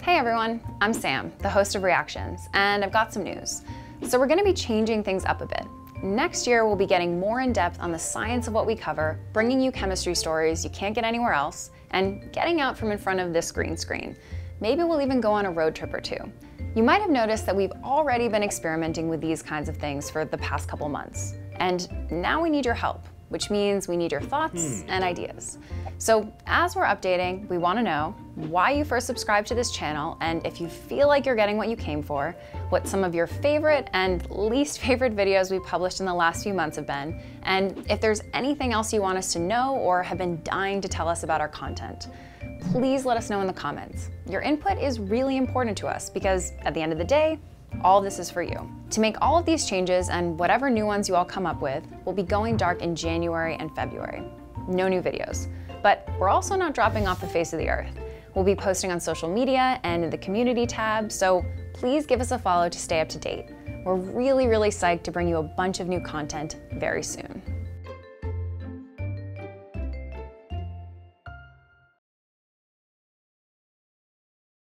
Hey everyone, I'm Sam, the host of Reactions, and I've got some news. So we're going to be changing things up a bit. Next year, we'll be getting more in depth on the science of what we cover, bringing you chemistry stories you can't get anywhere else, and getting out from in front of this green screen. Maybe we'll even go on a road trip or two. You might have noticed that we've already been experimenting with these kinds of things for the past couple months. And now we need your help, which means we need your thoughts and ideas. So as we're updating, we want to know why you first subscribed to this channel, and if you feel like you're getting what you came for, what some of your favorite and least favorite videos we published in the last few months have been, and if there's anything else you want us to know or have been dying to tell us about our content. Please let us know in the comments. Your input is really important to us because at the end of the day, all this is for you. To make all of these changes and whatever new ones you all come up with, we'll be going dark in January and February. No new videos. But we're also not dropping off the face of the earth. We'll be posting on social media and in the community tab, so please give us a follow to stay up to date. We're really psyched to bring you a bunch of new content very soon.